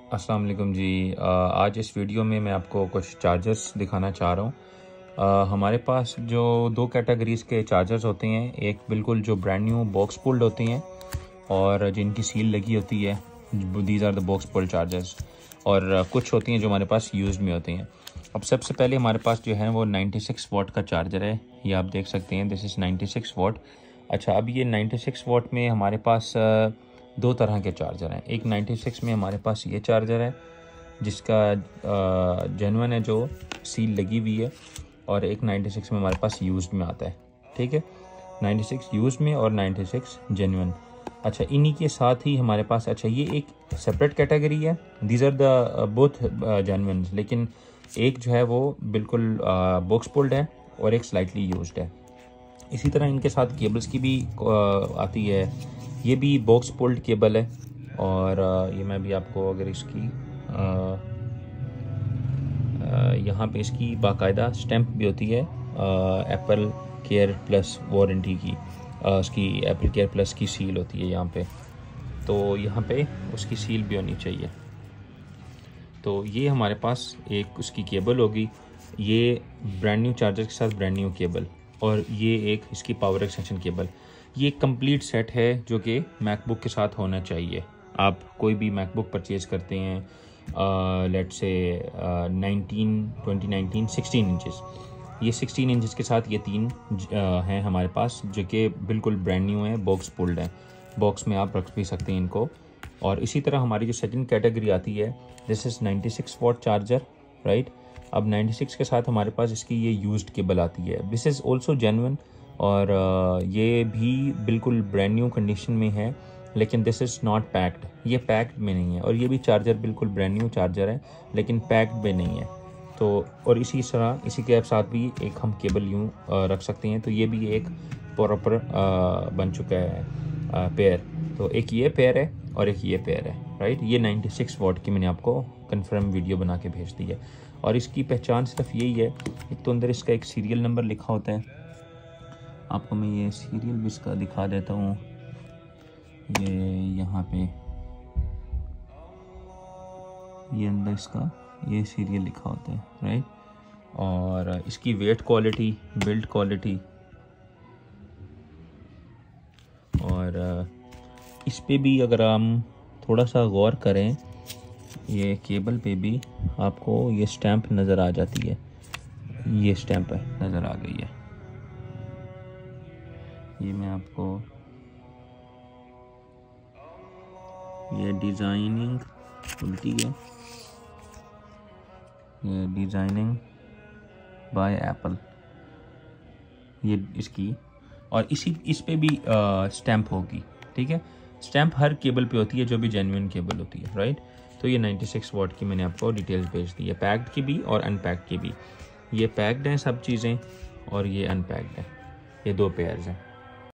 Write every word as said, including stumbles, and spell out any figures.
अस्सलाम वालेकुम जी। आज इस वीडियो में मैं आपको कुछ चार्जर्स दिखाना चाह रहा हूँ। हमारे पास जो दो कैटेगरीज़ के चार्जर्स होते हैं, एक बिल्कुल जो ब्रांड न्यू बॉक्स पुल्ड होती हैं और जिनकी सील लगी होती है, these are the box pulled chargers, और कुछ होती हैं जो हमारे पास यूज्ड में होती हैं। अब सबसे पहले हमारे पास जो है वो छियानवे वाट का चार्जर है, ये आप देख सकते हैं, दिस इज़ छियानवे वाट। अच्छा, अब ये छियानवे वाट में हमारे पास दो तरह के चार्जर हैं। एक छियानवे में हमारे पास ये चार्जर है जिसका जेन्युइन है, जो सील लगी हुई है, और एक छियानवे में हमारे पास यूज्ड में आता है। ठीक है, छियानवे यूज्ड में और छियानवे जेन्युइन। अच्छा, इन्हीं के साथ ही हमारे पास, अच्छा ये एक सेपरेट कैटेगरी है, these are the both genuine, लेकिन एक जो है वो बिल्कुल बॉक्स पुल्ड है और एक स्लाइटली यूज्ड है। इसी तरह इनके साथ केबल्स की भी uh, आती है, ये भी बॉक्स पुल्ड केबल है, और uh, ये मैं भी आपको अगर इसकी uh, uh, यहाँ पे इसकी बाकायदा स्टैंप भी होती है एप्पल केयर प्लस वारंटी की, uh, उसकी एप्पल केयर प्लस की सील होती है यहाँ पे, तो यहाँ पे उसकी सील भी होनी चाहिए। तो ये हमारे पास एक उसकी केबल होगी, ये ब्रांड न्यू चार्जर के साथ ब्रांड न्यू केबल, और ये एक इसकी पावर एक्सटेंशन केबल। ये एक कंप्लीट सेट है जो कि मैकबुक के साथ होना चाहिए। आप कोई भी मैकबुक परचेज़ करते हैं, let's say nineteen twenty nineteen sixteen inches, ये सिक्सटीन इंचेस के साथ ये तीन uh, हैं हमारे पास, जो कि बिल्कुल ब्रांड न्यू है, बॉक्स पुल्ड है, बॉक्स में आप रख भी सकते हैं इनको। और इसी तरह हमारी जो सेकंड कैटेगरी आती है, दिस इज़ छियानवे वाट चार्जर, राइट। अब छियानवे के साथ हमारे पास इसकी ये यूज्ड केबल आती है, दिस इज़ ऑल्सो जेन्युइन, और ये भी बिल्कुल ब्रांड न्यू कंडीशन में है, लेकिन दिस इज़ नॉट पैक्ड, ये पैक्ड में नहीं है। और ये भी चार्जर बिल्कुल ब्रांड न्यू चार्जर है, लेकिन पैक्ड में नहीं है। तो और इसी तरह इसी के साथ भी एक हम केबल यूँ रख सकते हैं, तो ये भी एक प्रॉपर बन चुका है पेयर। तो एक ये पेयर है और एक ये पेयर है, राइट। ये छियानवे वाट की मैंने आपको कंफर्म वीडियो बना के भेज दी है, और इसकी पहचान सिर्फ यही है, एक तो अंदर इसका एक सीरियल नंबर लिखा होता है, आपको मैं ये सीरियल भी इसका दिखा देता हूँ, ये यहाँ पे ये अंदर इसका ये सीरियल लिखा होता है, राइट। और इसकी वेट क्वालिटी, बिल्ड क्वालिटी, और इस पे भी अगर हम थोड़ा सा गौर करें, ये केबल पे भी आपको ये स्टैंप नज़र आ जाती है, ये स्टैंप है नज़र आ गई है। ये मैं आपको, ये डिज़ाइनिंग उल्टी है, ये डिज़ाइनिंग बाय एप्पल, ये इसकी, और इसी इस पे भी स्टैंप होगी, ठीक है। स्टैंप हर केबल पे होती है जो भी जेन्युइन केबल होती है, राइट। तो ये छियानवे वाट की मैंने आपको डिटेल्स भेज दी है, पैक्ड की भी और अनपैक्ड की भी। ये पैक्ड हैं सब चीज़ें, और ये अनपैक्ड है, ये दो पेयर्स हैं।